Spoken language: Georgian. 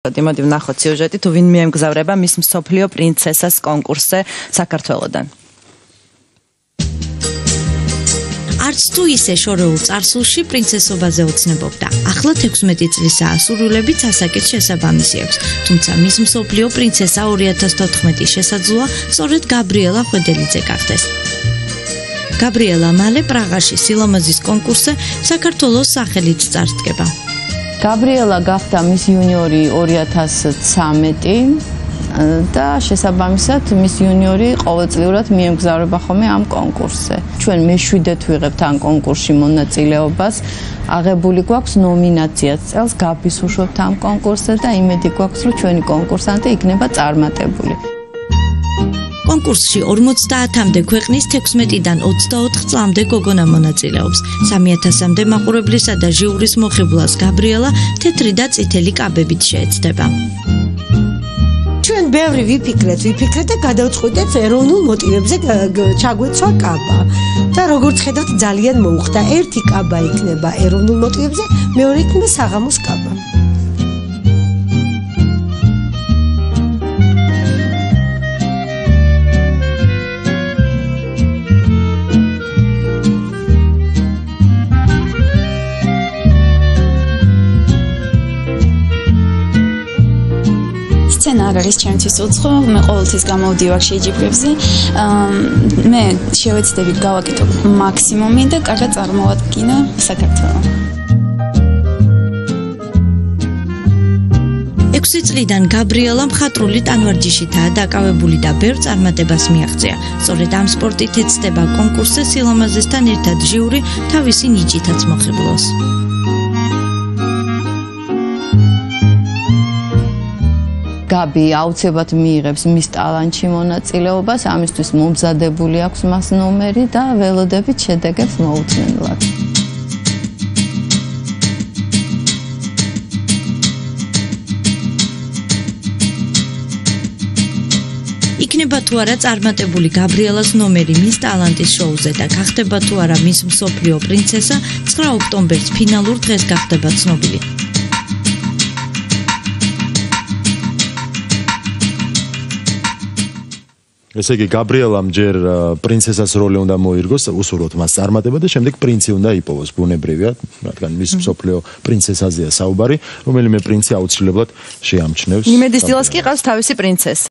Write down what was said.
მოდი ვნახოთ სიუჟეტი, თუ ვინმე ემგზავრება მის მსოფლიო პრინცესას კონკურსზე საქართველოდან. არც თუ ისე შორეულ წარსულში პრინცესობაზე ოცნებობდა. ახლა 16 წლისაა, სურვილებით ასაკით შესაბამისი აქვს. თუმცა მის მსოფლიო პრინცესა 2014 შესაძლოა სწორედ გაბრიელა ხვედელიძე გახდეს. გაბრიელა მალე პრაღაში სილამაზის კონკურსზე საქართველოს სახელით წარსდგება. გაბრიელა გახდა მის იუნიორი 2013 და შესაბამისად მის იუნიორი ყოველწლიურად მიემგზავრება ხოლმე ამ კონკურსზე. ჩვენ მე-7-ით ვიღებთ ამ კონკურსში მონაწილეობას. აღებული გვაქვს ნომინაციაც წელს გაბის უშვებთ ამ კონკურსზე და იმედი გვაქვს, რომ ჩვენი კონკურსანტი იქნება წარმატებული. კონკურსში 50-მდე ქვეყნის 16-დან 24 წლამდე გოგონა მონაწილეობს. 3000-მდე მაყურებლისა და ჟიურის მოხიბლას გაბრიელა თეთრი და წითელი კაბებით შეეცდება. ჩვენ ბევრი ვიფიქრეთ და გადავწყვიტეთ ეროვნულ მოტივებზე ჩაგვეცვა კაბა. და როგორც ხედავთ ძალიან მოუხდა. ერთი კაბა იქნება ეროვნულ მოტივებზე, მეორე იქნება საღამოს კაბა. არ არის ჩემთვის უცხო, მე ყოველთვის გამოვდივარ შეჯიბრებზე. მე შევეცდები გავაკეთო მაქსიმუმი და კარგად წარმოვადგინო საქართველოს. 6 წლიდან გაბრიელა მხატვრული ტანვარჯიშითაა დაკავებული და ბევრ წარმატებას მიაღწია. სწორედ ამ სპორტით ეცდება კონკურსზე სილამაზესთან ერთად ჟიური თავისი ნიჭითაც მოხიბლოს. გაბი აუცილებლად მიიღებს მის ტალანტში მონაწილეობას, ამისთვის მომზადებული აქვს მას ნომერი და ველოდებით შედეგებს მოუწმენლად. იქნება თუ არა წარმატებული გაბრიელას ნომერი მის ტალანტის შოუზე და გახდება თუ არა მის მსოფლიო პრინცესა, 9 ოქტომბერს ფინალურ დღეს გახდება ცნობილი. ესე იგი გაბრიელამ ჯერ პრინცესას როლი უნდა მოირგოს, უსურვოთ მას წარმატება და შემდეგ პრინცი უნდა იპოვოს, ბუნებრივია, რადგან მის მსოფლიო პრინცესაზეა საუბარი, რომელიმე პრინცი აუცილებლად შეამჩნევს. იმედის დილას კი ყავს თავისი პრინცესა.